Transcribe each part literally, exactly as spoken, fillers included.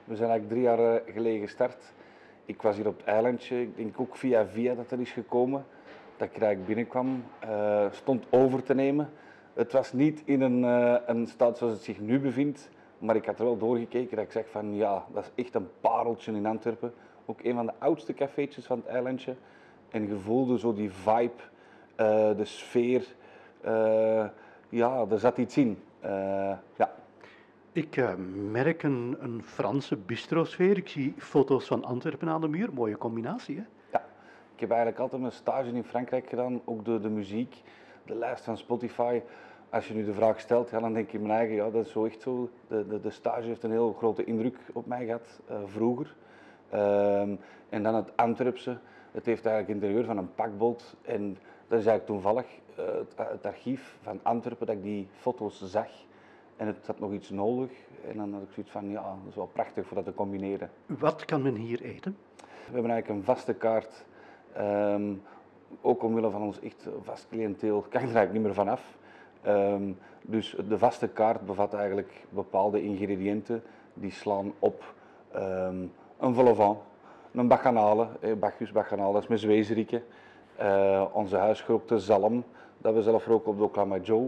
We zijn eigenlijk drie jaar eh, geleden gestart. Ik was hier op het eilandje, ik denk ook via via dat er is gekomen. Dat ik er eigenlijk binnenkwam, eh, stond over te nemen. Het was niet in een, eh, een staat zoals het zich nu bevindt, maar ik had er wel doorgekeken dat ik zeg van ja, dat is echt een pareltje in Antwerpen. Ook een van de oudste cafeetjes van het eilandje. En je voelde zo die vibe, eh, de sfeer. eh, ja, er zat iets in. Eh, ja. Ik eh, merk een, een Franse bistrosfeer. Ik zie foto's van Antwerpen aan de muur. Mooie combinatie, hè? Ja, ik heb eigenlijk altijd mijn stage in Frankrijk gedaan, ook de, de muziek, de lijst van Spotify. Als je nu de vraag stelt, ja, dan denk ik in mijn eigen, ja, dat is zo echt zo. De, de, de stage heeft een heel grote indruk op mij gehad, uh, vroeger. Um, en dan het Antwerpse, het heeft eigenlijk het interieur van een pakboot. En dat is eigenlijk toevallig uh, het, het archief van Antwerpen, dat ik die foto's zag. En het had nog iets nodig. En dan had ik zoiets van, ja, dat is wel prachtig voor dat te combineren. Wat kan men hier eten? We hebben eigenlijk een vaste kaart. Um, ook omwille van ons echt vast cliënteel kan je er eigenlijk niet meer vanaf. Um, dus de vaste kaart bevat eigenlijk bepaalde ingrediënten die slaan op um, een vol au vent, een bacchanale, eh, Bacchus bacchanale, dat is met zwezeriken. Uh, onze huisgerookte zalm, dat we zelf roken op de Oclamajo.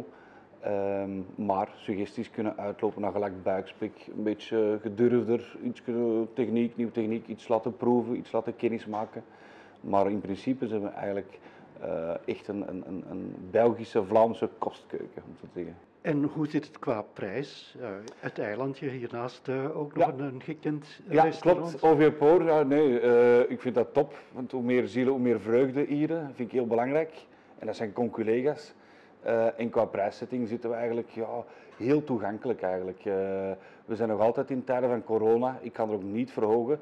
Um, maar suggesties kunnen uitlopen naar gelijk buikspik, een beetje gedurfder, iets techniek, nieuwe techniek, iets laten proeven, iets laten kennismaken. Maar in principe zijn we eigenlijk uh, echt een, een, een Belgische, Vlaamse kostkeuken, om zo te zeggen. En hoe zit het qua prijs? Uh, het eilandje hiernaast uh, ook nog ja. een, een gekend ja, restaurant? Ja, klopt. O V Poor, ja, nee, uh, ik vind dat top. Want hoe meer zielen, hoe meer vreugde hier, vind ik heel belangrijk. En dat zijn conculega's. Uh, en qua prijszetting zitten we eigenlijk ja, heel toegankelijk eigenlijk. Uh, we zijn nog altijd in tijden van corona. Ik kan er ook niet verhogen.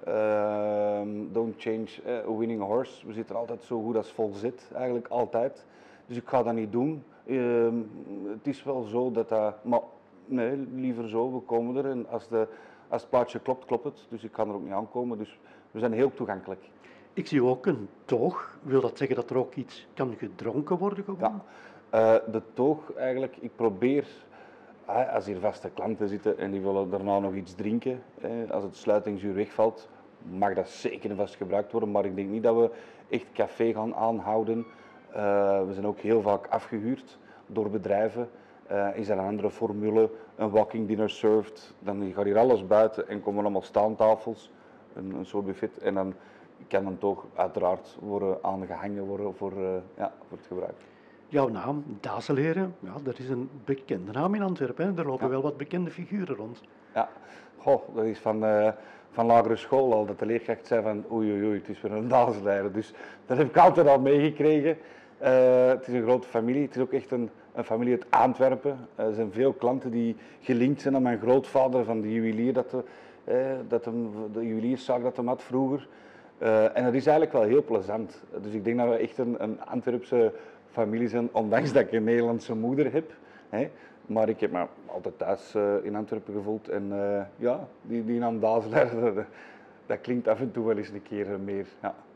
Uh, don't change a winning horse. We zitten altijd zo goed als vol zit, eigenlijk altijd. Dus ik ga dat niet doen. Uh, het is wel zo dat dat... Maar nee, liever zo, we komen er. En als, de, als het plaatje klopt, klopt het. Dus ik kan er ook niet aankomen. Dus we zijn heel toegankelijk. Ik zie ook een toog. Wil dat zeggen dat er ook iets kan gedronken worden gewoon? Ja. Uh, de toog eigenlijk, ik probeer, uh, als hier vaste klanten zitten en die willen daarna nog iets drinken, uh, als het sluitingsuur wegvalt, mag dat zeker vast gebruikt worden, maar ik denk niet dat we echt café gaan aanhouden. Uh, we zijn ook heel vaak afgehuurd door bedrijven. Uh, is er een andere formule, een walking dinner served, dan gaat hier alles buiten en komen allemaal staantafels, een, een soort buffet en dan kan dan toch uiteraard worden aangehangen worden voor, uh, ja, voor het gebruik. Jouw naam, Dazelheren, ja, dat is een bekende naam in Antwerpen. Hè? Er lopen ja. wel wat bekende figuren rond. Ja, goh, dat is van, uh, van lagere school al, dat de leerkracht zei van oei oei oei, het is weer een Dazelheren. Dus dat heb ik altijd al meegekregen. Uh, het is een grote familie, het is ook echt een, een familie uit Antwerpen. Uh, er zijn veel klanten die gelinkt zijn aan mijn grootvader van de juwelier, dat de, uh, dat hem, de juwelierszaak dat hem had vroeger. Uh, en dat is eigenlijk wel heel plezant. Dus ik denk dat we echt een, een Antwerpse familie zijn, ondanks dat ik een Nederlandse moeder heb. Hè. Maar ik heb me altijd thuis uh, in Antwerpen gevoeld. En uh, ja, die, die naam Dazelheren, dat, dat klinkt af en toe wel eens een keer meer. Ja.